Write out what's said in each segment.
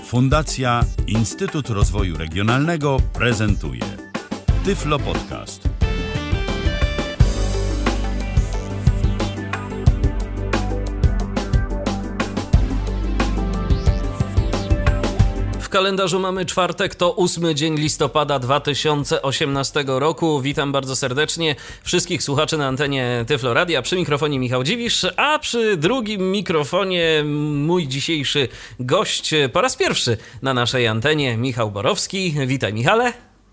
Fundacja Instytut Rozwoju Regionalnego prezentuje Tyflo Podcast. W kalendarzu mamy czwartek, to 8 dzień listopada 2018 roku. Witam bardzo serdecznie wszystkich słuchaczy na antenie Tyflo Radia. Przy mikrofonie Michał Dziwisz, a przy drugim mikrofonie mój dzisiejszy gość po raz pierwszy na naszej antenie, Michał Borowski. Witaj, Michale.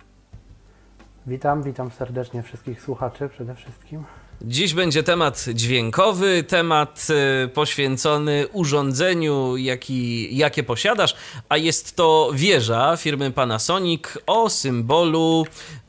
Witam serdecznie wszystkich słuchaczy przede wszystkim. Dziś będzie temat dźwiękowy, temat poświęcony urządzeniu, jakie posiadasz, a jest to wieża firmy Panasonic o symbolu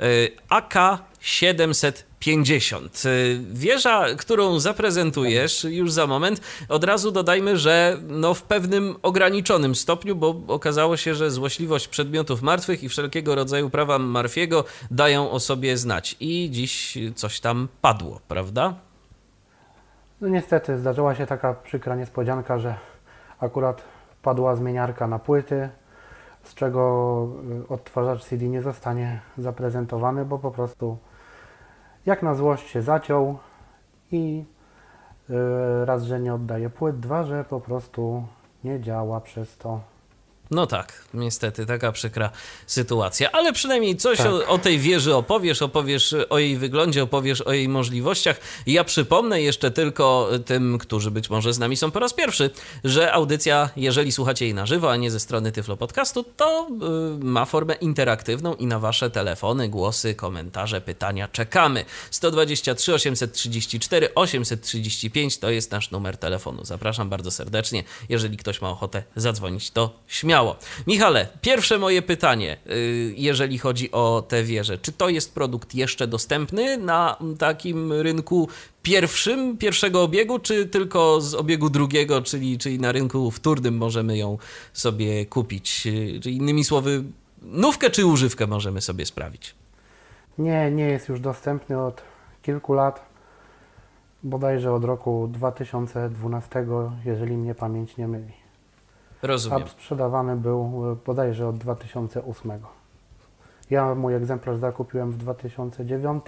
AK750. Wieża, którą zaprezentujesz już za moment, od razu dodajmy, że w pewnym ograniczonym stopniu, bo okazało się, że złośliwość przedmiotów martwych i wszelkiego rodzaju prawa Murphy'ego dają o sobie znać. I dziś coś tam padło, prawda? No niestety zdarzyła się taka przykra niespodzianka, że akurat padła zmieniarka na płyty, z czego odtwarzacz CD nie zostanie zaprezentowany, bo po prostu jak na złość się zaciął i raz, że nie oddaje płyt, dwa, że po prostu nie działa przez to. No tak, niestety taka przykra sytuacja, ale przynajmniej coś o tej wieży opowiesz o jej wyglądzie, opowiesz o jej możliwościach. Ja przypomnę jeszcze tylko tym, którzy być może z nami są po raz pierwszy, że audycja, jeżeli słuchacie jej na żywo, a nie ze strony Tyflo Podcastu, to ma formę interaktywną i na wasze telefony, głosy, komentarze, pytania czekamy. 123 834 835 to jest nasz numer telefonu. Zapraszam bardzo serdecznie. Jeżeli ktoś ma ochotę zadzwonić, to śmiało. Michale, pierwsze moje pytanie, jeżeli chodzi o tę wieżę. Czy to jest produkt jeszcze dostępny na takim rynku pierwszego obiegu, czy tylko z obiegu drugiego, czyli na rynku wtórnym możemy ją sobie kupić? Czyli innymi słowy, nówkę czy używkę możemy sobie sprawić? Nie jest już dostępny od kilku lat, bodajże od roku 2012, jeżeli mnie pamięć nie myli. Rozumiem. A sprzedawany był bodajże od 2008. Ja mój egzemplarz zakupiłem w 2009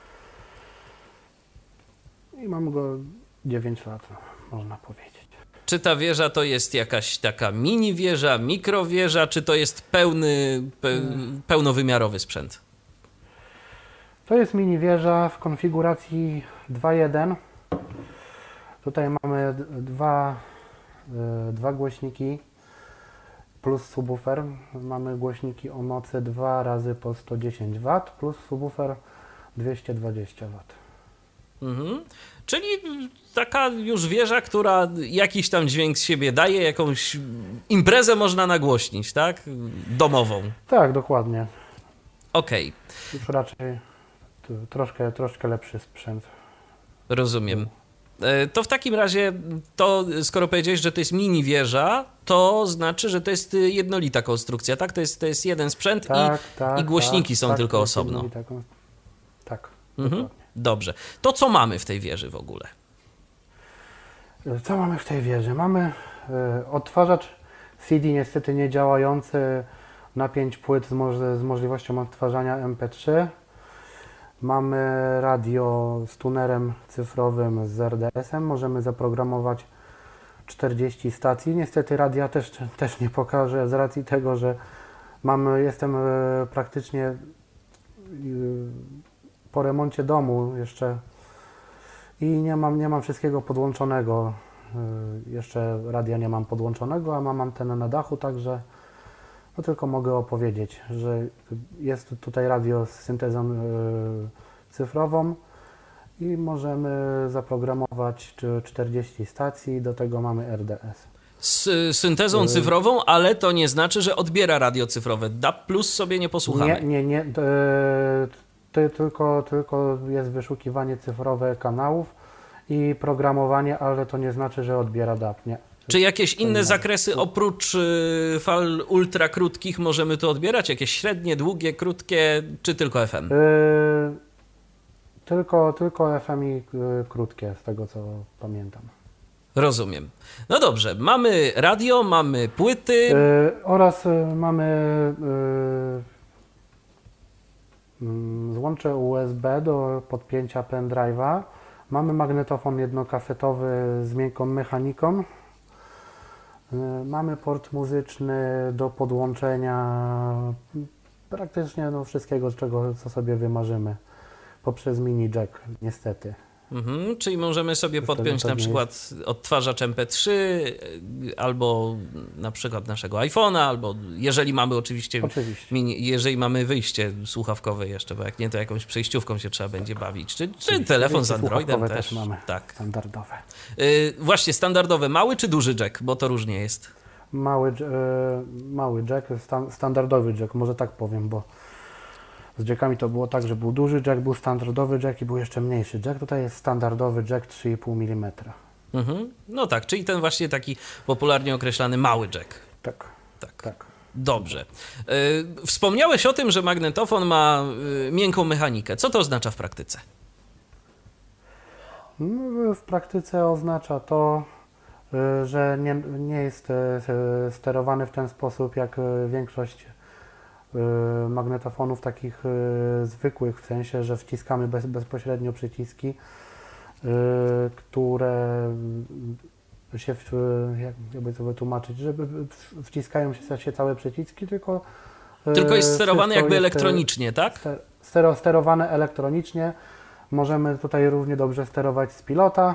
i mam go 9 lat, można powiedzieć. Czy ta wieża to jest jakaś taka mini wieża, mikrowieża, czy to jest pełnowymiarowy sprzęt? To jest mini wieża w konfiguracji 2.1. Tutaj mamy dwa głośniki plus subwoofer. Mamy głośniki o mocy 2 razy po 110 W plus subwoofer 220 W. Czyli taka już wieża, która jakiś tam dźwięk z siebie daje, jakąś imprezę można nagłośnić, tak? Domową. Tak, dokładnie. Okej. Już raczej troszkę lepszy sprzęt. Rozumiem. To w takim razie, to skoro powiedziałeś, że to jest mini wieża, to znaczy, że to jest jednolita konstrukcja, tak? To jest jeden sprzęt i głośniki są tylko osobno. Tak. Dobrze. To co mamy w tej wieży w ogóle? Co mamy w tej wieży? Mamy odtwarzacz CD niestety nie działający na 5 płyt z możliwością odtwarzania MP3. Mamy radio z tunerem cyfrowym z RDS-em. Możemy zaprogramować 40 stacji. Niestety radia też nie pokażę z racji tego, że jestem praktycznie po remoncie domu jeszcze i nie mam wszystkiego podłączonego. Jeszcze radia nie mam podłączonego, a mam antenę na dachu, także tylko mogę opowiedzieć, że jest tutaj radio z syntezą cyfrową i możemy zaprogramować 40 stacji, do tego mamy RDS. Z syntezą cyfrową, ale to nie znaczy, że odbiera radio cyfrowe. DAB+ sobie nie posłuchamy. Nie. Tylko jest wyszukiwanie cyfrowe kanałów i programowanie, ale to nie znaczy, że odbiera DAB, nie. Czy jakieś inne zakresy oprócz fal ultra krótkich możemy tu odbierać? Jakieś średnie, długie, krótkie, czy tylko FM? Tylko FM i krótkie, z tego co pamiętam. Rozumiem. No dobrze, mamy radio, mamy płyty. Oraz mamy złącze USB do podpięcia pendrive'a. Mamy magnetofon jednokasetowy z miękką mechaniką. Mamy port muzyczny do podłączenia praktycznie wszystkiego, co sobie wymarzymy poprzez mini jack, niestety. Czyli możemy sobie podpiąć na przykład odtwarzacz MP3 albo na przykład naszego iPhone'a, albo jeżeli mamy oczywiście. Jeżeli mamy wyjście słuchawkowe jeszcze, bo jak nie, to jakąś przejściówką się trzeba będzie bawić. Czy telefon z Androidem też mamy tak. Standardowe. Właśnie standardowe, mały czy duży jack, bo to różnie jest. Mały jack, standardowy jack, może tak powiem, bo z jackami to było tak, że był duży jack, był standardowy jack i był jeszcze mniejszy jack. Tutaj jest standardowy jack 3,5 mm. No tak, czyli ten właśnie taki popularnie określany mały jack. Tak. Dobrze. Wspomniałeś o tym, że magnetofon ma miękką mechanikę. Co to oznacza w praktyce? W praktyce oznacza to, że nie jest sterowany w ten sposób jak większość magnetofonów takich zwykłych, w sensie, że wciskamy bezpośrednio przyciski, które się, jakby to wytłumaczyć, żeby wciskają się całe przyciski, tylko jest sterowane jakby elektronicznie, tak? Sterowane elektronicznie. Możemy tutaj równie dobrze sterować z pilota,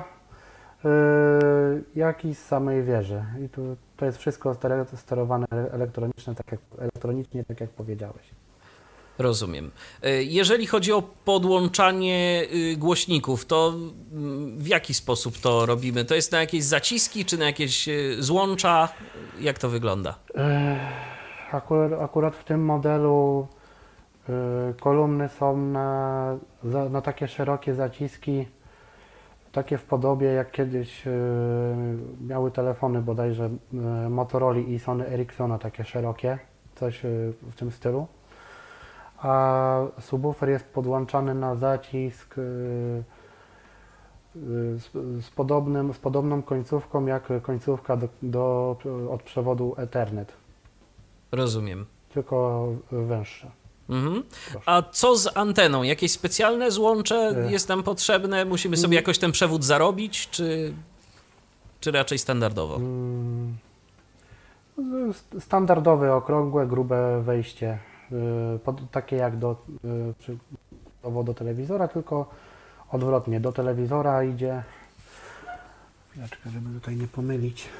jak i z samej wieży. I to jest wszystko sterowane elektronicznie, tak jak powiedziałeś. Rozumiem. Jeżeli chodzi o podłączanie głośników, to w jaki sposób to robimy? To jest na jakieś zaciski, czy na jakieś złącza? Jak to wygląda? Akurat w tym modelu kolumny są na takie szerokie zaciski, takie w podobie jak kiedyś miały telefony bodajże Motorola i Sony Ericssona, takie szerokie, coś w tym stylu. A subwoofer jest podłączany na zacisk z podobną końcówką jak końcówka od przewodu Ethernet. Rozumiem. Tylko węższa. A co z anteną? Jakieś specjalne złącze jest nam potrzebne? Musimy sobie jakoś ten przewód zarobić, czy raczej standardowo? Standardowe, okrągłe, grube wejście. Takie jak do telewizora, tylko odwrotnie. Do telewizora idzie... Chwileczkę, żeby tutaj nie pomylić.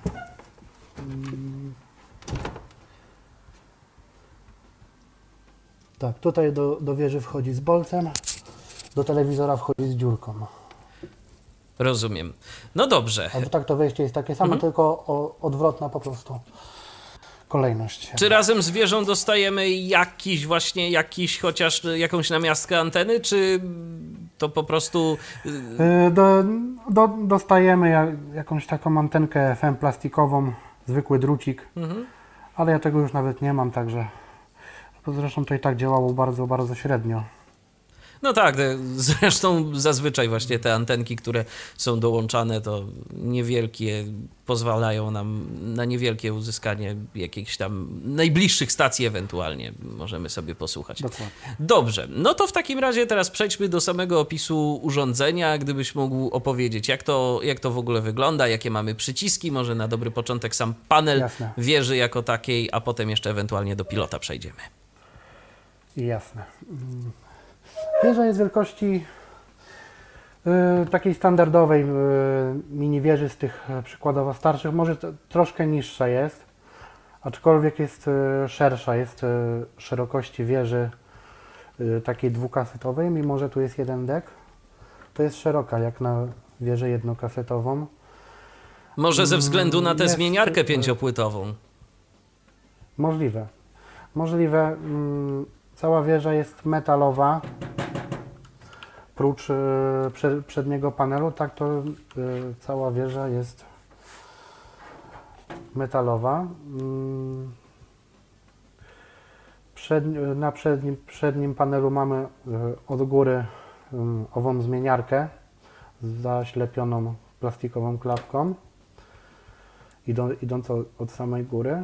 Tak, tutaj do wieży wchodzi z bolcem, do telewizora wchodzi z dziurką. Rozumiem. No dobrze. Albo tak to wejście jest takie samo, tylko odwrotna po prostu kolejność. Czy razem z wieżą dostajemy chociaż jakąś namiastkę anteny, czy to po prostu... Dostajemy jakąś taką antenkę FM plastikową, zwykły drucik, ale ja tego już nawet nie mam, także zresztą to i tak działało bardzo, bardzo średnio. No tak, zresztą zazwyczaj właśnie te antenki, które są dołączane, to niewielkie, pozwalają nam na niewielkie uzyskanie jakichś tam najbliższych stacji ewentualnie możemy sobie posłuchać. Dokładnie. Dobrze, no to w takim razie teraz przejdźmy do samego opisu urządzenia, gdybyś mógł opowiedzieć, jak to w ogóle wygląda, jakie mamy przyciski, może na dobry początek sam panel wieży jako takiej, a potem jeszcze ewentualnie do pilota przejdziemy. Jasne. Wieża jest wielkości takiej standardowej mini wieży z tych przykładowo starszych, może troszkę niższa jest, aczkolwiek jest szersza, jest szerokości wieży takiej dwukasetowej, mimo że tu jest jeden dek, to jest szeroka jak na wieżę jednokasetową. Może ze względu na tę zmieniarkę pięciopłytową? Możliwe. Cała wieża jest metalowa, prócz przedniego panelu, tak to cała wieża jest metalowa. Na przednim panelu mamy od góry ową zmieniarkę zaślepioną plastikową klapką, idąc od samej góry.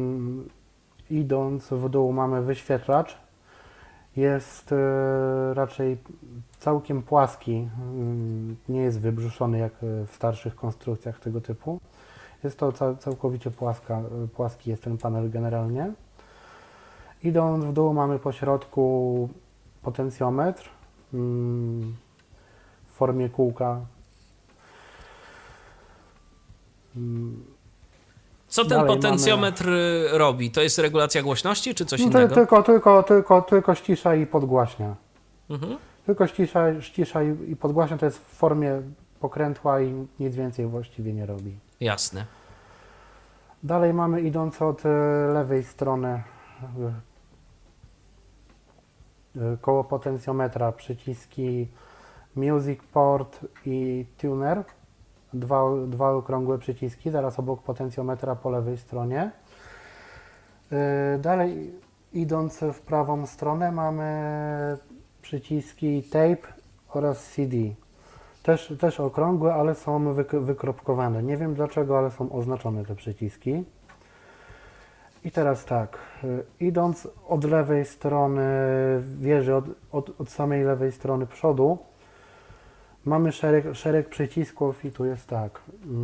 Idąc w dół mamy wyświetlacz. Jest raczej całkiem płaski, nie jest wybrzuszony jak w starszych konstrukcjach tego typu. Jest to całkowicie płaski jest ten panel generalnie. Idąc w dół mamy po środku potencjometr w formie kółka. Co ten potencjometr robi? To jest regulacja głośności, czy coś No, innego? Tylko ścisza i podgłaśnia. Tylko ścisza i podgłaśnia, to jest w formie pokrętła i nic więcej właściwie nie robi. Jasne. Dalej mamy, idąc od lewej strony, koło potencjometra przyciski Music Port i Tuner. Dwa okrągłe przyciski, zaraz obok potencjometra po lewej stronie. Dalej, idąc w prawą stronę, mamy przyciski Tape oraz CD. Też okrągłe, ale są wykropkowane. Nie wiem dlaczego, ale są oznaczone te przyciski. I teraz tak, idąc od lewej strony wieży, od samej lewej strony przodu, mamy szereg przycisków i tu jest tak.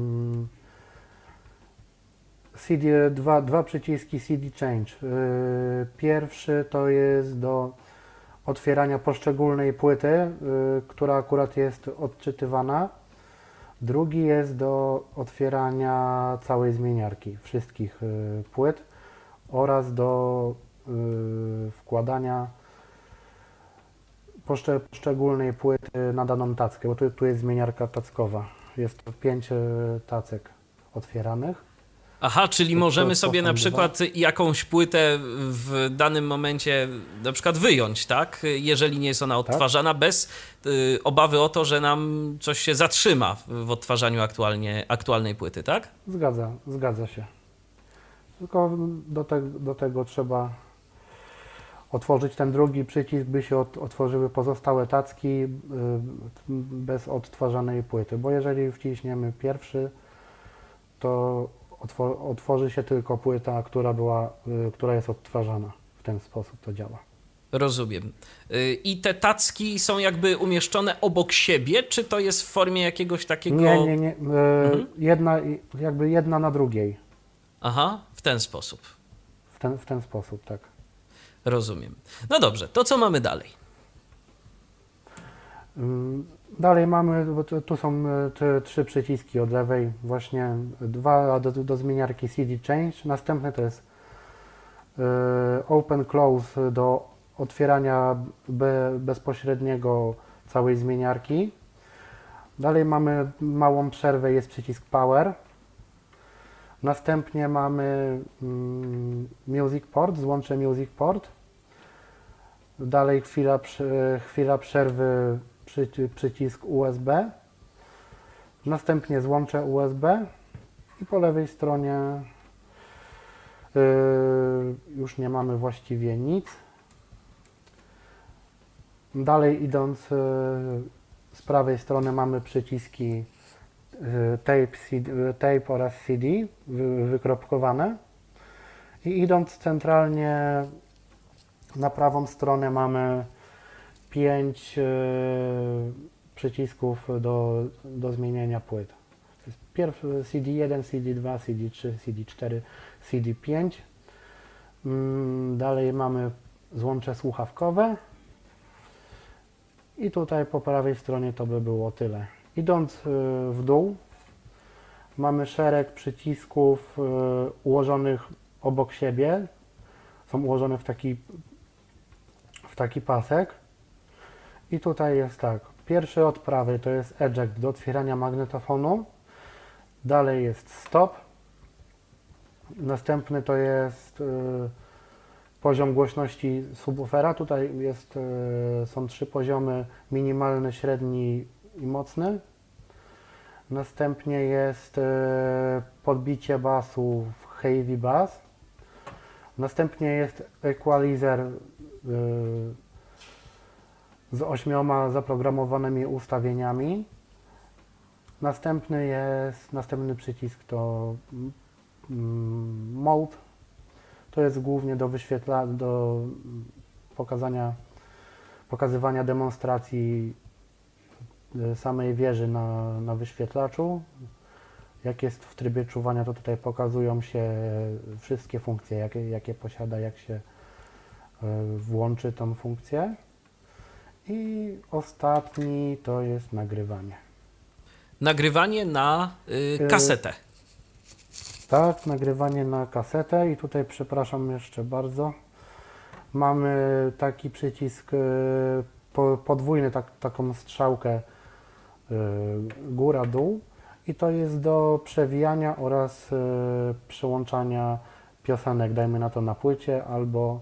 Dwa przyciski CD Change. Pierwszy to jest do otwierania poszczególnej płyty, która akurat jest odczytywana. Drugi jest do otwierania całej zmieniarki, wszystkich płyt oraz do wkładania poszczególnej płyty na daną tackę, bo tu jest zmieniarka tackowa. Jest to 5 tacek otwieranych. Aha, czyli możemy sobie na przykład jakąś płytę w danym momencie na przykład wyjąć, tak? Jeżeli nie jest ona odtwarzana, bez obawy o to, że nam coś się zatrzyma w odtwarzaniu aktualnej płyty, tak? Zgadza się. Tylko do tego trzeba otworzyć ten drugi przycisk, by się otworzyły pozostałe tacki bez odtwarzanej płyty, bo jeżeli wciśniemy pierwszy, to otworzy się tylko płyta, która jest odtwarzana. W ten sposób to działa. Rozumiem. I te tacki są jakby umieszczone obok siebie, czy to jest w formie jakiegoś takiego... Nie. Jedna na drugiej. Aha, w ten sposób. W ten sposób, tak. Rozumiem. No dobrze, to co mamy dalej? Dalej mamy, bo tu są te 3 przyciski od lewej, właśnie 2 do zmieniarki CD Change. Następny to jest Open Close do otwierania bezpośredniego całej zmieniarki. Dalej mamy małą przerwę, jest przycisk Power. Następnie mamy Music Port, złącze Music Port. Dalej chwila przerwy, przycisk USB. Następnie złącze USB i po lewej stronie już nie mamy właściwie nic. Dalej idąc z prawej strony mamy przyciski tape oraz CD wykropkowane i idąc centralnie na prawą stronę mamy 5 przycisków do zmieniania płyt. To jest pierwszy CD1, CD2, CD3, CD4, CD5. Dalej mamy złącze słuchawkowe i tutaj po prawej stronie to by było tyle. Idąc w dół mamy szereg przycisków ułożonych obok siebie. Są ułożone w taki pasek. I tutaj jest tak. Pierwszy od prawej to jest eject do otwierania magnetofonu. Dalej jest stop. Następny to jest poziom głośności subwoofera. Tutaj są 3 poziomy: minimalny, średni i mocny. Następnie jest podbicie basu w heavy bass. Następnie jest equalizer z 8 zaprogramowanymi ustawieniami. Następny przycisk to Mode. To jest głównie do pokazywania demonstracji samej wieży na wyświetlaczu. Jak jest w trybie czuwania, to tutaj pokazują się wszystkie funkcje, jakie posiada, jak się włączy tą funkcję. I ostatni to jest nagrywanie. Nagrywanie na kasetę. Tak, nagrywanie na kasetę i tutaj przepraszam jeszcze bardzo. Mamy taki przycisk podwójny, taką strzałkę góra-dół i to jest do przewijania oraz przełączania piosenek, dajmy na to na płycie albo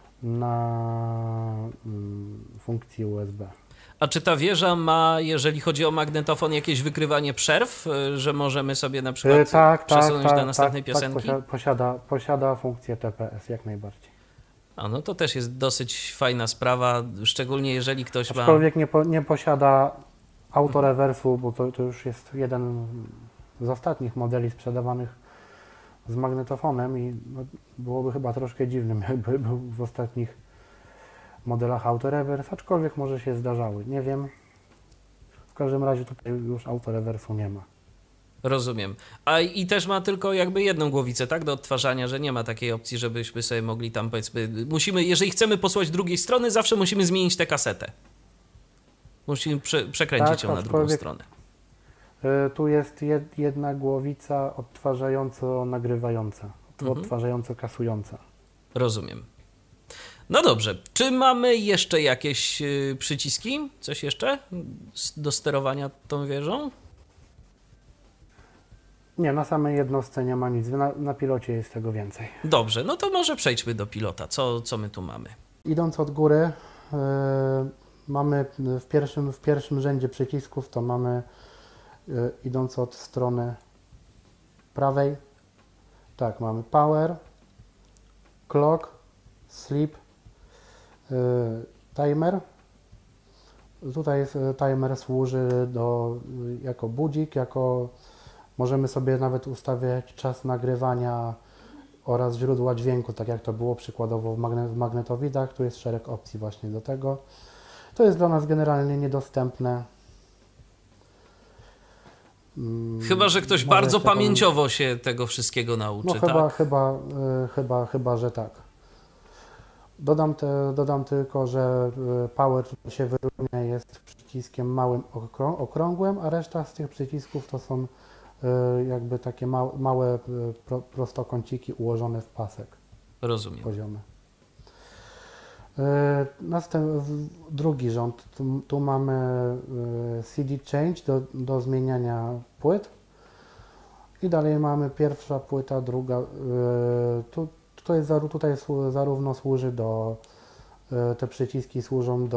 na funkcji USB. A czy ta wieża ma, jeżeli chodzi o magnetofon, jakieś wykrywanie przerw, że możemy sobie na przykład przesunąć do następnej piosenki? Posiada funkcję TPS, jak najbardziej. A no to też jest dosyć fajna sprawa, szczególnie jeżeli ktoś ma... Aczkolwiek nie posiada autorewersu, bo to już jest jeden z ostatnich modeli sprzedawanych z magnetofonem i no, byłoby chyba troszkę dziwnym, jakby był w ostatnich modelach autorewers, aczkolwiek może się zdarzały, nie wiem. W każdym razie tutaj już autorewersu nie ma. Rozumiem. I też ma tylko jakby jedną głowicę, tak, do odtwarzania, że nie ma takiej opcji, żebyśmy sobie mogli tam, powiedzmy, jeżeli chcemy posłać drugiej strony, zawsze musimy zmienić tę kasetę. Musimy przekręcić ją na drugą stronę. Tu jest jedna głowica odtwarzająco-nagrywająca, odtwarzająco-kasująca. Rozumiem. No dobrze, czy mamy jeszcze jakieś przyciski? Coś jeszcze do sterowania tą wieżą? Nie, na samej jednostce nie ma nic, na pilocie jest tego więcej. Dobrze, no to może przejdźmy do pilota. Co my tu mamy? Idąc od góry, mamy w pierwszym rzędzie przycisków, to mamy, idąc od strony prawej, tak, mamy Power, Clock, Sleep, Timer. Tutaj timer służy jako budzik, możemy sobie nawet ustawiać czas nagrywania oraz źródła dźwięku, tak jak to było przykładowo w magnetowidach. Tu jest szereg opcji właśnie do tego. To jest dla nas generalnie niedostępne. Chyba że ktoś bardzo pamięciowo się tego wszystkiego nauczy, no, tak? Chyba, że tak. Dodam tylko, że Power się wyróżnia, jest przyciskiem małym, okrągłym, a reszta z tych przycisków to są jakby takie małe prostokąciki ułożone w pasek. Rozumiem. Poziomy. Drugi rząd. Tu mamy CD Change do zmieniania płyt. I dalej mamy pierwsza płyta, druga. Tutaj zarówno służy te przyciski służą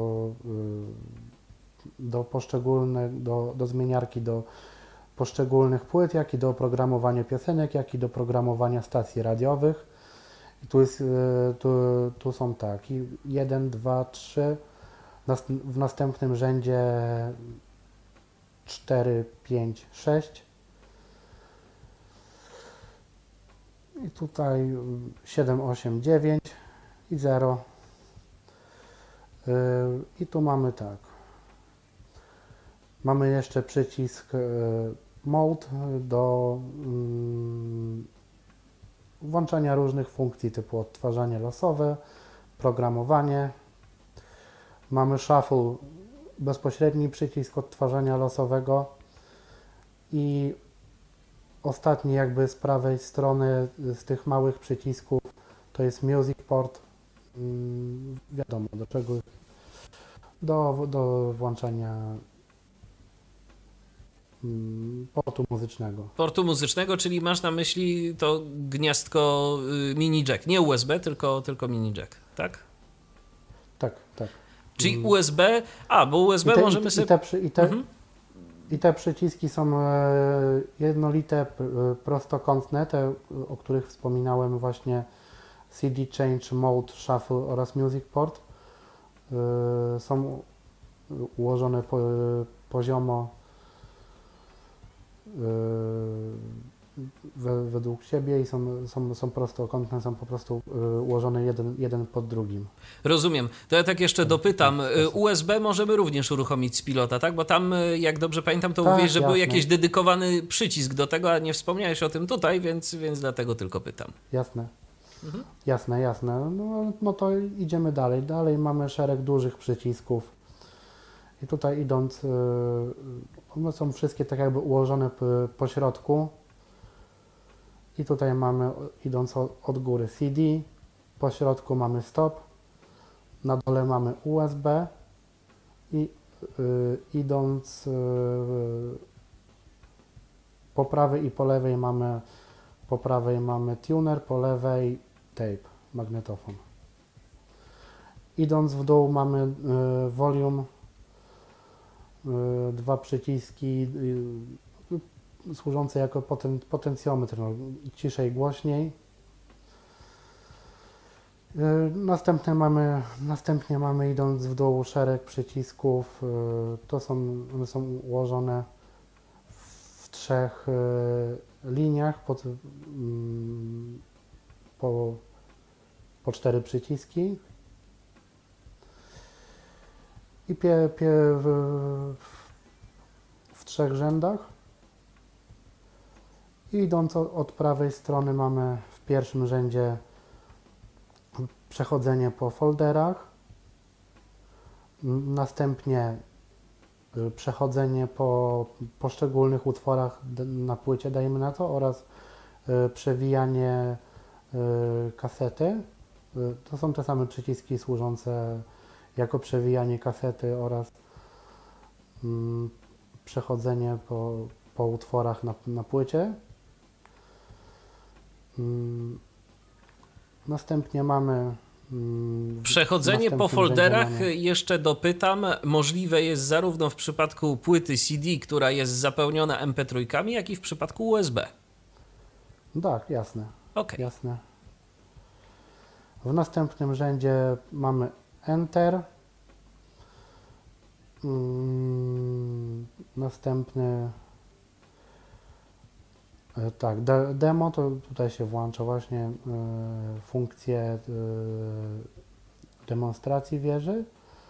do zmieniarki do poszczególnych płyt, jak i do oprogramowania piosenek, jak i do programowania stacji radiowych. I tu są tak, 1, 2, 3, w następnym rzędzie 4, 5, 6 i tutaj 7, 8, 9 i 0 i tu mamy tak. Mamy jeszcze przycisk Mode do włączania różnych funkcji typu odtwarzanie losowe, programowanie. Mamy Shuffle, bezpośredni przycisk odtwarzania losowego i ostatni jakby z prawej strony z tych małych przycisków to jest Music Port. Wiadomo do czego, do włączania portu muzycznego. Portu muzycznego, czyli masz na myśli to gniazdko mini jack, nie USB, tylko mini jack, tak? Tak. Czyli USB, bo USB możemy sobie... I te przyciski są jednolite, prostokątne, te, o których wspominałem właśnie, CD Change, Mode, Shuffle oraz Music Port. Są ułożone poziomo według siebie i są prostokątne, są po prostu ułożone jeden pod drugim. Rozumiem. To ja tak jeszcze dopytam. USB możemy również uruchomić z pilota, tak? Bo tam, jak dobrze pamiętam, to mówiłeś, że był jakiś dedykowany przycisk do tego, a nie wspomniałeś o tym tutaj, więc dlatego tylko pytam. Jasne. Jasne. No to idziemy dalej. Dalej mamy szereg dużych przycisków. I tutaj idąc, one są wszystkie tak jakby ułożone po środku. I tutaj mamy, idąc od góry CD, po środku mamy stop, na dole mamy USB i idąc po prawej i po lewej mamy tuner, po lewej tape, magnetofon. Idąc w dół mamy volume, dwa przyciski służące jako potencjometr, no, ciszej, głośniej. Następnie mamy idąc w dół szereg przycisków, one są ułożone w 3 liniach po 4 przyciski i w 3 rzędach. I idąc od prawej strony mamy w pierwszym rzędzie przechodzenie po folderach, następnie przechodzenie po poszczególnych utworach na płycie, dajmy na to, oraz przewijanie kasety. To są te same przyciski służące jako przewijanie kasety oraz przechodzenie po utworach na płycie. Następnie mamy przechodzenie po folderach, jeszcze dopytam, możliwe jest zarówno w przypadku płyty CD, która jest zapełniona MP3, jak i w przypadku USB. Tak, jasne. Okay. Jasne. W następnym rzędzie mamy Enter. Następny tak, demo, to tutaj się włącza właśnie funkcję demonstracji wieży.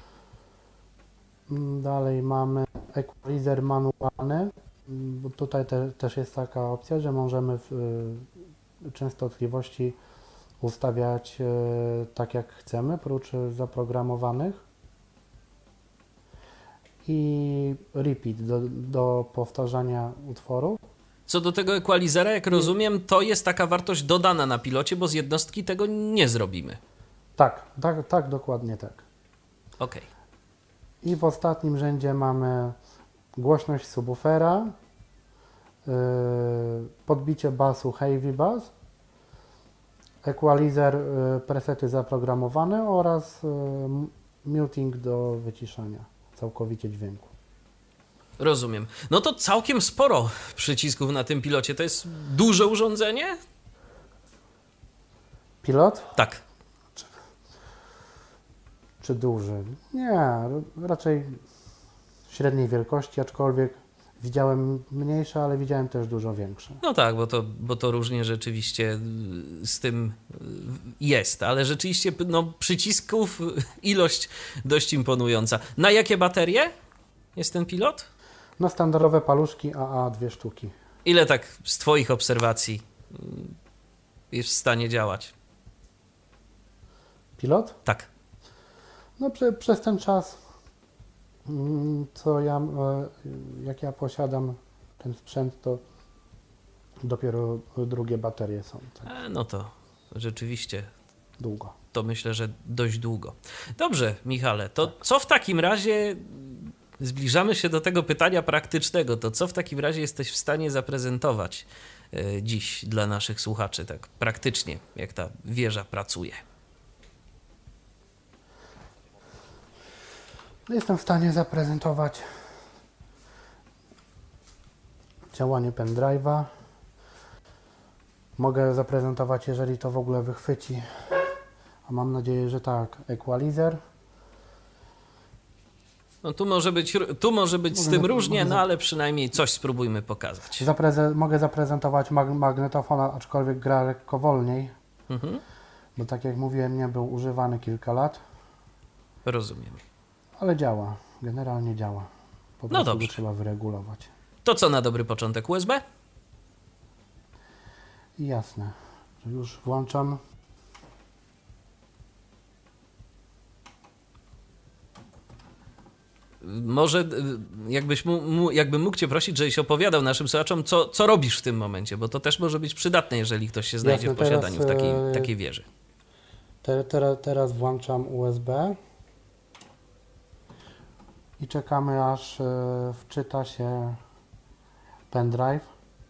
Dalej mamy equalizer manualny, bo tutaj też jest taka opcja, że możemy częstotliwości ustawiać tak jak chcemy, prócz zaprogramowanych. I repeat do powtarzania utworów. Co do tego equalizera, jak rozumiem, to jest taka wartość dodana na pilocie, bo z jednostki tego nie zrobimy. Tak, dokładnie tak. Okej. I w ostatnim rzędzie mamy głośność subwoofera, podbicie basu heavy bass, equalizer, presety zaprogramowane oraz muting do wyciszania całkowicie dźwięku. Rozumiem. No to całkiem sporo przycisków na tym pilocie. To jest duże urządzenie? Pilot? Tak. Czy duży? Nie, raczej średniej wielkości, aczkolwiek widziałem mniejsze, ale widziałem też dużo większe. No tak, bo to różnie rzeczywiście z tym jest, ale rzeczywiście no, przycisków ilość dość imponująca. Na jakie baterie jest ten pilot? Na standardowe paluszki AA 2 sztuki. Ile tak z Twoich obserwacji jest w stanie działać? Pilot? Tak. No przez ten czas, jak ja posiadam ten sprzęt, to dopiero drugie baterie są. Tak. No to rzeczywiście długo. To myślę, że dość długo. Dobrze, Michale, to co w takim razie, zbliżamy się do tego pytania praktycznego, to co w takim razie jesteś w stanie zaprezentować dziś dla naszych słuchaczy, tak praktycznie, jak ta wieża pracuje? Jestem w stanie zaprezentować działanie pendrive'a. Mogę zaprezentować, jeżeli to w ogóle wychwyci, a mam nadzieję, że tak, equalizer. No tu może być z tym różnie, no ale przynajmniej coś spróbujmy pokazać. Mogę zaprezentować magnetofon, aczkolwiek gra lekko wolniej, bo tak jak mówiłem, nie był używany kilka lat. Rozumiem. Ale działa, generalnie działa. Po prostu go trzeba wyregulować. To co na dobry początek, USB? Jasne, że już włączam. Może jakbym mógł Cię prosić, żebyś opowiadał naszym słuchaczom, co robisz w tym momencie, bo to też może być przydatne, jeżeli ktoś się znajdzie w posiadaniu takiej wieży. Teraz włączam USB i czekamy, aż wczyta się pendrive.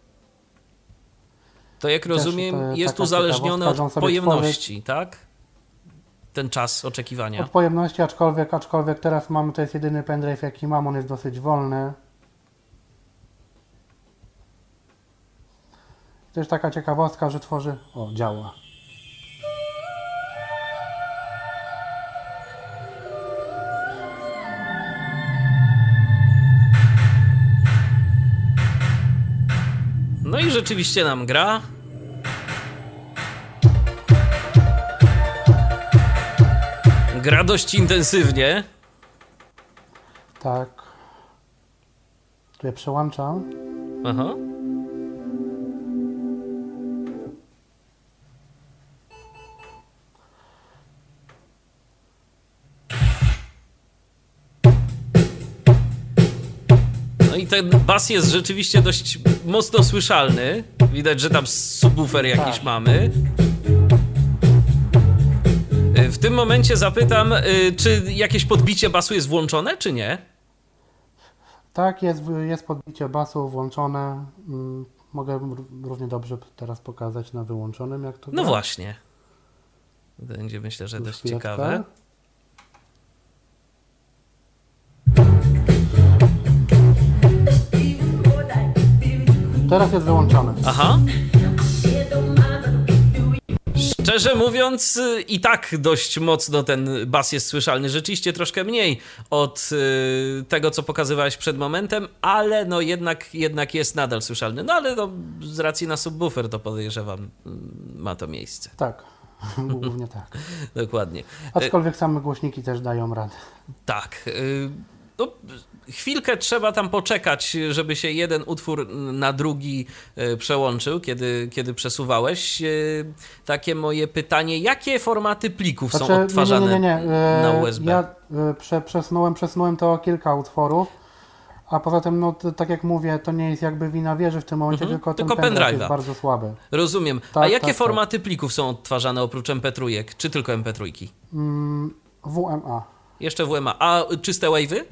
To jak rozumiem, jest uzależnione od pojemności, tak? Ten czas oczekiwania. Od pojemności, aczkolwiek teraz to jest jedyny pendrive jaki mam, on jest dosyć wolny. To jest taka ciekawostka, że tworzy... O, działa. No i rzeczywiście nam gra. Gra dość intensywnie. Tak. Tu je przełączam. Aha. No i ten bas jest rzeczywiście dość mocno słyszalny. Widać, że tam subwoofer jakiś mamy. W tym momencie zapytam, czy jakieś podbicie basu jest włączone, czy nie? Tak, jest podbicie basu włączone. Mogę równie dobrze teraz pokazać na wyłączonym, jak to No właśnie. Będzie, myślę, że dość ciekawe. Teraz jest wyłączone. Aha. Szczerze mówiąc, i tak dość mocno ten bas jest słyszalny. Rzeczywiście troszkę mniej od tego, co pokazywałeś przed momentem, ale no jednak jest nadal słyszalny. No ale no, z racji na subwoofer to podejrzewam, ma to miejsce. Tak, głównie tak. Dokładnie. Aczkolwiek same głośniki też dają radę. Tak. No, chwilkę trzeba tam poczekać, żeby się jeden utwór na drugi przełączył, kiedy przesuwałeś. Takie moje pytanie, jakie formaty plików są odtwarzane na USB? Ja przesunąłem to o kilka utworów, a poza tym, no tak jak mówię, to nie jest jakby wina wieży w tym momencie, tylko ten pendrive jest bardzo słaby. Rozumiem. Tak, a jakie formaty plików są odtwarzane oprócz MP3, czy tylko MP3? WMA. Jeszcze WMA. A czyste wave'y?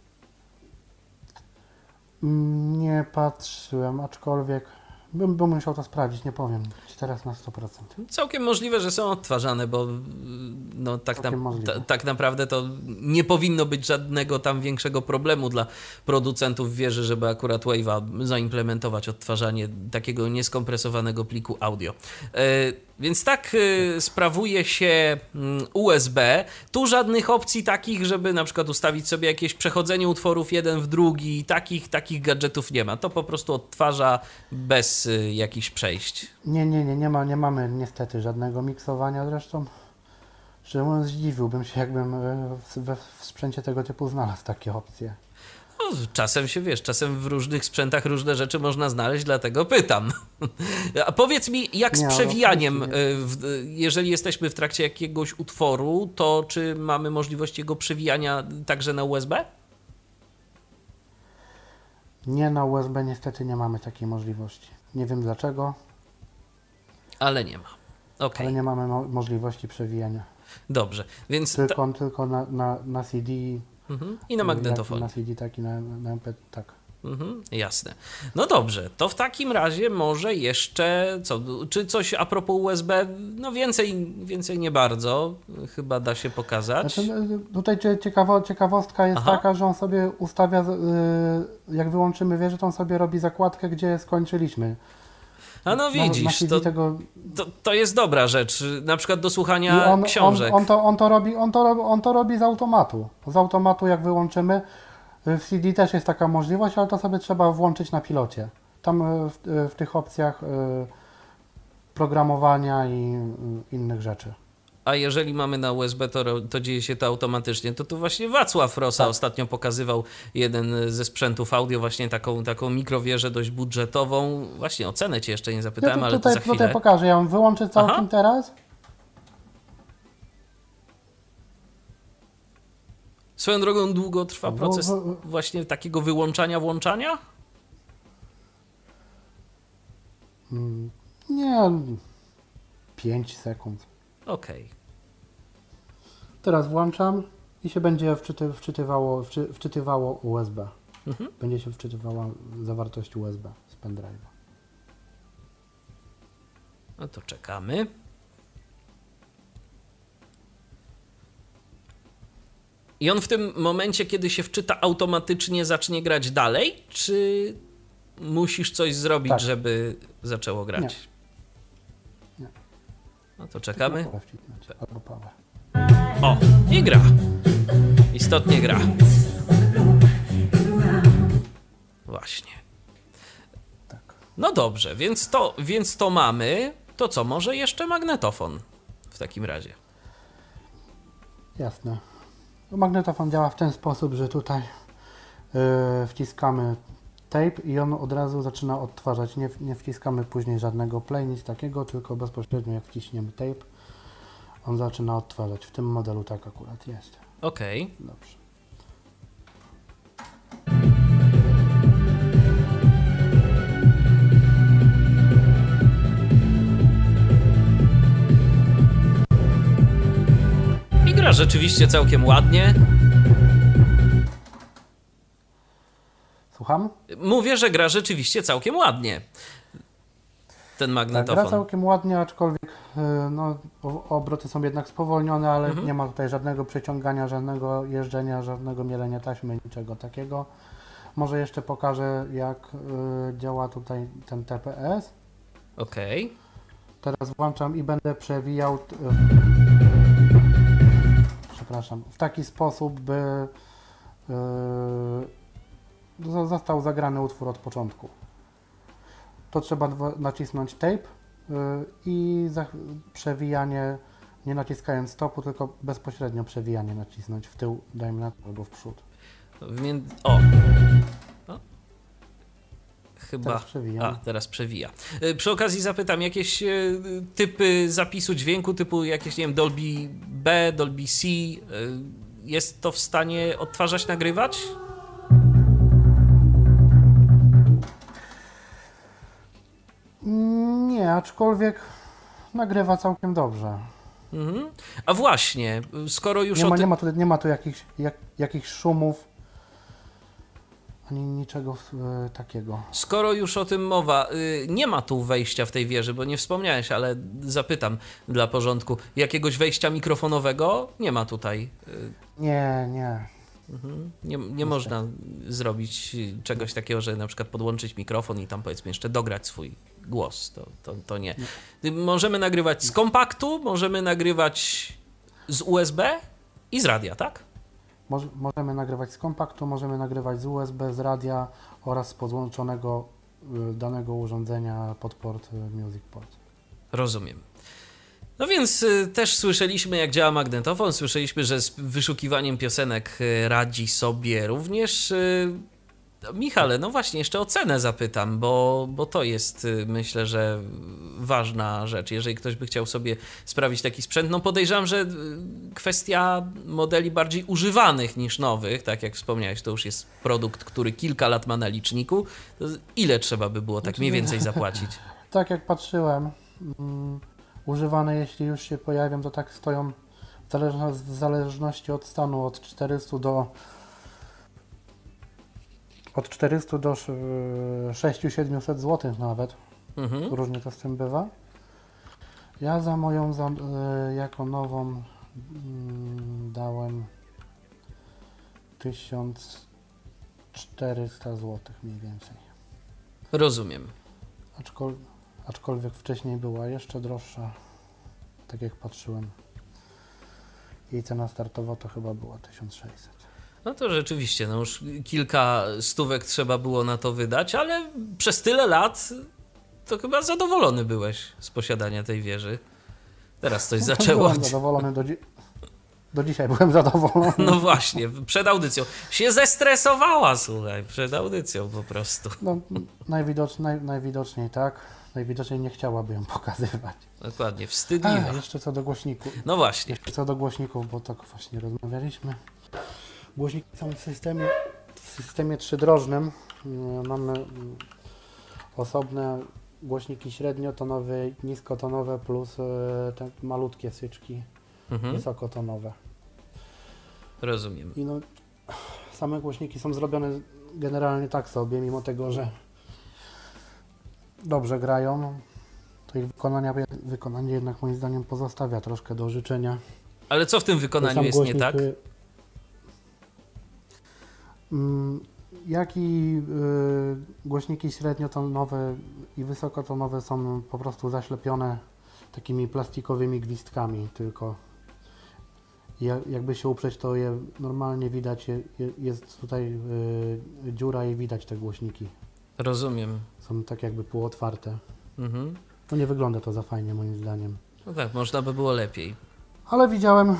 Nie patrzyłem, aczkolwiek bym musiał to sprawdzić, nie powiem ci teraz na 100%. Całkiem możliwe, że są odtwarzane, bo no, tak naprawdę to nie powinno być żadnego tam większego problemu dla producentów wieży, żeby akurat Wave'a zaimplementować odtwarzanie takiego nieskompresowanego pliku audio. Więc tak sprawuje się USB. Tu żadnych opcji takich, żeby na przykład ustawić sobie jakieś przechodzenie utworów jeden w drugi. Takich gadżetów nie ma. To po prostu odtwarza bez jakichś przejść. Nie mamy niestety żadnego miksowania zresztą. Szczerze mówiąc, zdziwiłbym się, jakbym w sprzęcie tego typu znalazł takie opcje. No, czasem w różnych sprzętach różne rzeczy można znaleźć, dlatego pytam. A powiedz mi, jak z przewijaniem, jeżeli jesteśmy w trakcie jakiegoś utworu, to czy mamy możliwość jego przewijania także na USB? Nie, na USB niestety nie mamy takiej możliwości. Nie wiem dlaczego. Ale nie ma. Okay. Ale nie mamy możliwości przewijania. Dobrze, więc... Tylko na CD. I na magnetofon. Na CD, tak i na MP, tak. Jasne. No dobrze, to w takim razie może jeszcze, czy coś a propos USB, no więcej nie bardzo, chyba da się pokazać. Znaczy, tutaj ciekawostka jest taka, że on sobie ustawia, jak wyłączymy wieżę, to on sobie robi zakładkę, gdzie skończyliśmy. A no widzisz, na CD tego... to jest dobra rzecz, na przykład do słuchania książek. On to robi z automatu. Z automatu jak wyłączymy, w CD też jest taka możliwość, ale to sobie trzeba włączyć na pilocie. Tam w tych opcjach programowania i innych rzeczy. A jeżeli mamy na USB, to dzieje się to automatycznie. To tu właśnie Wacław Rosa ostatnio pokazywał jeden ze sprzętów audio, właśnie taką mikrowieżę dość budżetową. Właśnie o cenę cię jeszcze nie zapytałem, ale to za chwilę. Tutaj pokażę, ja ją wyłączę całkiem teraz. Swoją drogą długo trwa proces właśnie takiego wyłączania, włączania? Nie, 5 sekund. Okej. Teraz włączam i się będzie wczytywało USB. Będzie się wczytywała zawartość USB z pendrive'a. No to czekamy. I on w tym momencie, kiedy się wczyta, automatycznie zacznie grać dalej? Czy musisz coś zrobić, żeby zaczęło grać? Nie. No to czekamy. Albo power. O, i gra. Istotnie gra. Właśnie. Tak. No dobrze, więc to mamy. To co, może jeszcze magnetofon w takim razie? Jasne. Magnetofon działa w ten sposób, że tutaj wciskamy tape i on od razu zaczyna odtwarzać. Nie wciskamy później żadnego play, nic takiego, tylko bezpośrednio jak wciśniemy tape, on zaczyna odtwarzać. W tym modelu tak akurat jest. Okej. Dobrze. I gra rzeczywiście całkiem ładnie. Słucham? Mówię, że gra rzeczywiście całkiem ładnie. Ten magnetofon. Gra całkiem ładnie, aczkolwiek obroty są jednak spowolnione, ale nie ma tutaj żadnego przeciągania, żadnego jeżdżenia, żadnego mielenia taśmy, niczego takiego. Może jeszcze pokażę, jak działa tutaj ten TPS. Okej. Teraz włączam i będę przewijał w taki sposób, by został zagrany utwór od początku. To trzeba nacisnąć tape i przewijanie, nie naciskając stopu, tylko bezpośrednio przewijanie nacisnąć w tył, dajmy na to, albo w przód. O! Chyba. Teraz przewija. Teraz przewija. Przy okazji zapytam, jakieś typy zapisu dźwięku, typu jakieś, nie wiem, Dolby B, Dolby C, jest to w stanie odtwarzać, nagrywać? Nie, aczkolwiek nagrywa całkiem dobrze. A właśnie, skoro już nie ma tu jakichś szumów, ani niczego takiego. Skoro już o tym mowa, nie ma tu wejścia w tej wieży, bo nie wspomniałeś, ale zapytam dla porządku, jakiegoś wejścia mikrofonowego nie ma tutaj. Nie. Nie można zrobić czegoś takiego, że na przykład podłączyć mikrofon i tam powiedzmy jeszcze dograć swój głos. To nie. Możemy nagrywać z kompaktu, możemy nagrywać z USB i z radia, tak? Możemy nagrywać z kompaktu, możemy nagrywać z USB, z radia oraz z podłączonego danego urządzenia pod port Music Port. Rozumiem. No więc też słyszeliśmy, jak działa magnetofon, słyszeliśmy, że z wyszukiwaniem piosenek radzi sobie również. Michale, no właśnie, jeszcze o cenę zapytam, bo to jest, myślę, że ważna rzecz. Jeżeli ktoś by chciał sobie sprawić taki sprzęt, no podejrzewam, że kwestia modeli bardziej używanych niż nowych, tak jak wspomniałeś, to już jest produkt, który kilka lat ma na liczniku. To ile trzeba by było tak mniej więcej zapłacić? Tak jak patrzyłem, używane, jeśli już się pojawią, to tak stoją w zależności od stanu od 400 do 600-700 zł nawet. Różnie to z tym bywa. Ja za moją jako nową dałem 1400 zł mniej więcej. Rozumiem. aczkolwiek wcześniej była jeszcze droższa, tak jak patrzyłem. Jej cena startowa to chyba była 1600. No to rzeczywiście, no już kilka stówek trzeba było na to wydać, ale przez tyle lat to chyba zadowolony byłeś z posiadania tej wieży. Teraz coś zaczęło. Byłem zadowolony do dzisiaj byłem zadowolony. No właśnie, przed audycją. Się zestresowała, słuchaj, przed audycją po prostu. No, najwidoczniej tak. Najwidoczniej nie chciałaby ją pokazywać. Dokładnie, wstydliwa. Jeszcze co do głośników. No właśnie. Jeszcze co do głośników, bo tak właśnie rozmawialiśmy. Głośniki są w systemie trzydrożnym. Mamy osobne głośniki średniotonowe, niskotonowe plus te malutkie syczki wysokotonowe. Rozumiem. I no, same głośniki są zrobione generalnie tak sobie, mimo tego, że dobrze grają, to ich wykonanie jednak moim zdaniem pozostawia troszkę do życzenia. Ale co w tym wykonaniu jest nie tak? Jak i głośniki średniotonowe i wysokotonowe są po prostu zaślepione takimi plastikowymi gwizdkami tylko. Jakby się uprzeć, to je normalnie widać, jest tutaj dziura i widać te głośniki. Rozumiem. Są tak jakby półotwarte. Mhm. No nie wygląda to za fajnie moim zdaniem. No tak, można by było lepiej. Ale widziałem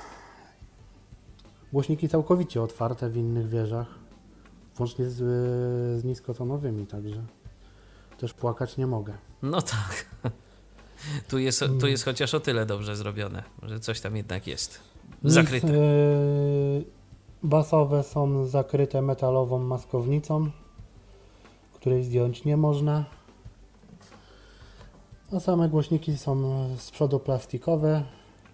głośniki całkowicie otwarte w innych wieżach, włącznie z niskotonowymi, także też płakać nie mogę. No tak. Tu jest chociaż o tyle dobrze zrobione, że coś tam jednak jest zakryte. Basowe są zakryte metalową maskownicą, której zdjąć nie można. A same głośniki są z przodu plastikowe,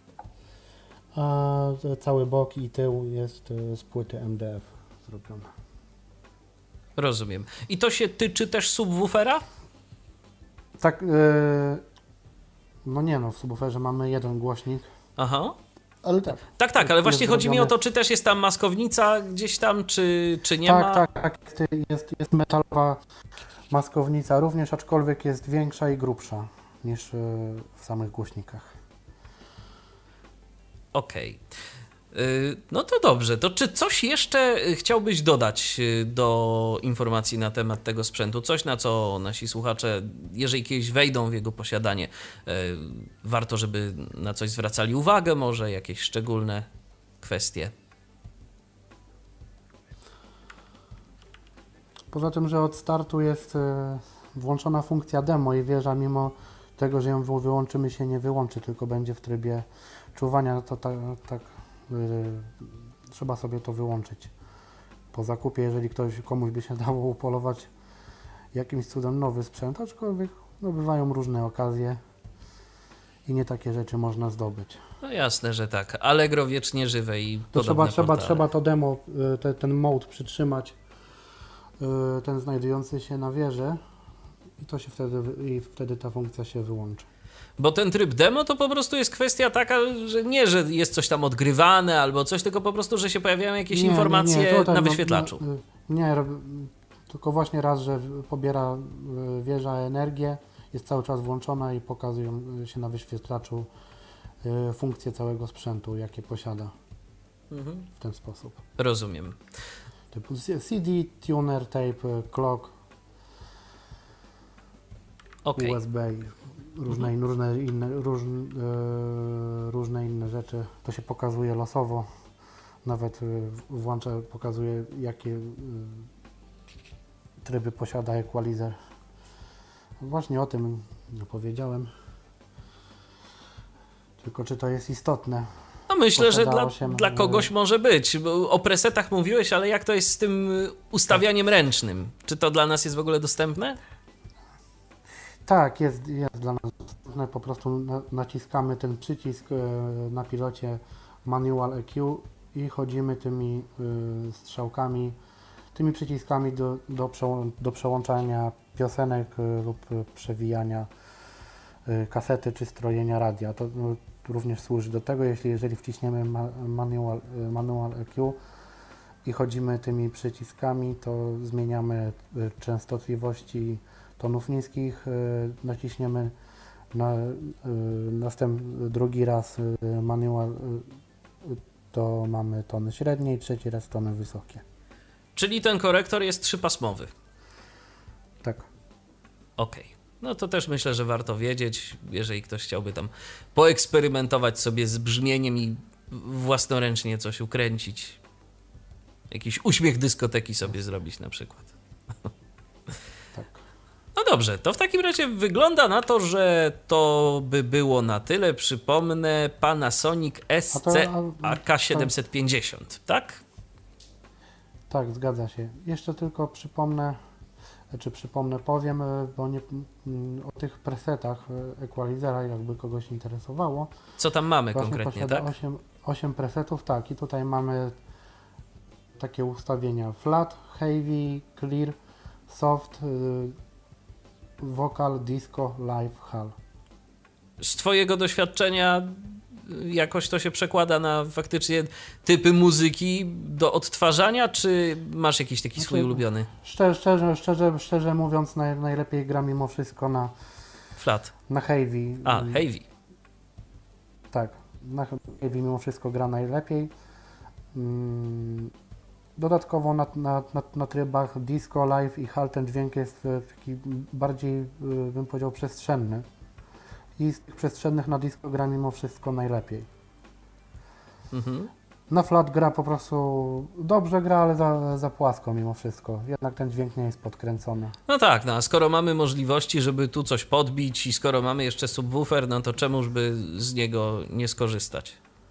a cały bok i tył jest z płyty MDF zrobione. Rozumiem. I to się tyczy też subwoofera? Tak, no nie no, w subwooferze mamy jeden głośnik. Aha. Ale tak. Tak, ale właśnie chodzi mi o to, czy też jest tam maskownica gdzieś tam, czy nie ma? Tak, jest metalowa maskownica również, aczkolwiek jest większa i grubsza niż w samych głośnikach. Okej. No to dobrze. To czy coś jeszcze chciałbyś dodać do informacji na temat tego sprzętu? Coś, na co nasi słuchacze, jeżeli kiedyś wejdą w jego posiadanie, warto, żeby na coś zwracali uwagę, może jakieś szczególne kwestie? Poza tym, że od startu jest włączona funkcja demo i wieża, mimo tego, że ją wyłączymy, się nie wyłączy, tylko będzie w trybie czuwania, to tak trzeba sobie to wyłączyć. Po zakupie, jeżeli komuś by się dało upolować jakimś cudem nowy sprzęt, aczkolwiek no, bywają różne okazje i nie takie rzeczy można zdobyć. No jasne, że tak. Allegro wiecznie żywe i to podobne trzeba to demo, ten mode przytrzymać, ten znajdujący się na wieży i to się wtedy ta funkcja się wyłączy. Bo ten tryb demo to po prostu jest kwestia taka, że nie, że jest coś tam odgrywane albo coś, tylko po prostu, że się pojawiają jakieś informacje tutaj, na wyświetlaczu. Nie, tylko właśnie raz, że pobiera wieża energię, jest cały czas włączona i pokazują się na wyświetlaczu funkcje całego sprzętu, jakie posiada w ten sposób. Rozumiem. Typu CD, tuner, tape, clock, USB, różne inne rzeczy. To się pokazuje losowo. Nawet pokazuje, jakie tryby posiada equalizer. Właśnie o tym nie powiedziałem. Tylko czy to jest istotne? No myślę, że dla kogoś może być. Bo o presetach mówiłeś, ale jak to jest z tym ustawianiem ręcznym? Czy to dla nas jest w ogóle dostępne? Tak, jest dla nas dostępne. Po prostu naciskamy ten przycisk na pilocie Manual EQ i chodzimy tymi strzałkami, tymi przyciskami do przełączania piosenek lub przewijania kasety czy strojenia radia. To również służy do tego, jeżeli wciśniemy Manual EQ i chodzimy tymi przyciskami, to zmieniamy częstotliwości tonów niskich, naciśniemy drugi raz manual, to mamy tony średnie i trzeci raz tony wysokie. Czyli ten korektor jest 3-pasmowy. Tak. Okej. No to też myślę, że warto wiedzieć, jeżeli ktoś chciałby tam poeksperymentować sobie z brzmieniem i własnoręcznie coś ukręcić. Jakiś uśmiech dyskoteki sobie zrobić na przykład. Tak. No dobrze, to w takim razie wygląda na to, że to by było na tyle. Przypomnę, Panasonic SC-AK750, tak? Tak, zgadza się. Jeszcze tylko powiem, bo nie, o tych presetach equalizera, jakby kogoś interesowało. Co tam mamy konkretnie, tak? 8 presetów, tak. I tutaj mamy takie ustawienia flat, heavy, clear, soft, vocal, disco, live, hall. Z twojego doświadczenia jakoś to się przekłada na faktycznie typy muzyki do odtwarzania, czy masz jakiś taki swój ulubiony? Szczerze mówiąc, najlepiej gra mimo wszystko na flat. Na heavy. Heavy. Tak, na heavy mimo wszystko gra najlepiej. Dodatkowo na trybach disco, live i hall ten dźwięk jest taki bardziej, bym powiedział, przestrzenny. I z tych przestrzennych na disco gra mimo wszystko najlepiej. Na flat gra po prostu dobrze gra, ale za płasko mimo wszystko. Jednak ten dźwięk nie jest podkręcony. No tak, no a skoro mamy możliwości, żeby tu coś podbić i skoro mamy jeszcze subwoofer, no to czemuż by z niego nie skorzystać?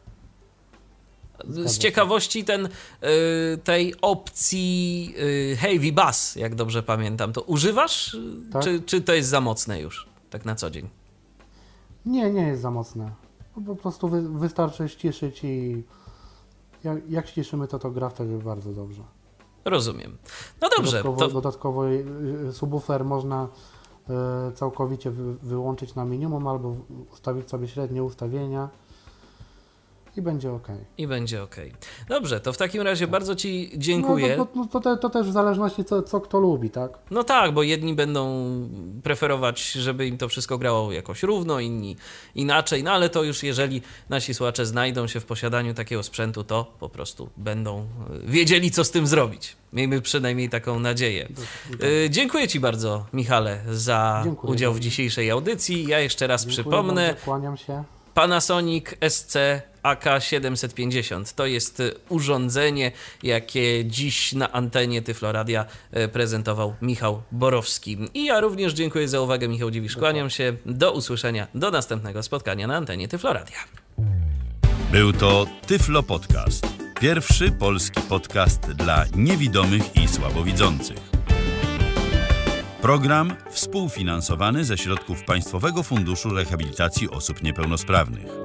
Z ciekawości tej opcji heavy bass, jak dobrze pamiętam, to używasz? Tak? Czy to jest za mocne już, tak na co dzień? Nie jest za mocne. Po prostu wystarczy ściszyć i jak ściszymy to gra wtedy bardzo dobrze. Rozumiem. No dobrze. Dodatkowo subwoofer można całkowicie wyłączyć na minimum albo ustawić sobie średnie ustawienia. I będzie ok. Dobrze, to w takim razie bardzo Ci dziękuję. To też w zależności co kto lubi, tak? No tak, bo jedni będą preferować, żeby im to wszystko grało jakoś równo, inni inaczej, no ale to już jeżeli nasi słuchacze znajdą się w posiadaniu takiego sprzętu, to po prostu będą wiedzieli, co z tym zrobić. Miejmy przynajmniej taką nadzieję. Dziękuję Ci bardzo, Michale, za udział w dzisiejszej audycji. Ja jeszcze raz przypomnę. Bardzo, kłaniam się. Panasonic SC-AK750 to jest urządzenie, jakie dziś na antenie Tyfloradia prezentował Michał Borowski. I ja również dziękuję za uwagę. Michał Dziwisz, kłaniam się. Do usłyszenia, do następnego spotkania na antenie Tyfloradia. Był to Tyflo Podcast. Pierwszy polski podcast dla niewidomych i słabowidzących. Program współfinansowany ze środków Państwowego Funduszu Rehabilitacji Osób Niepełnosprawnych.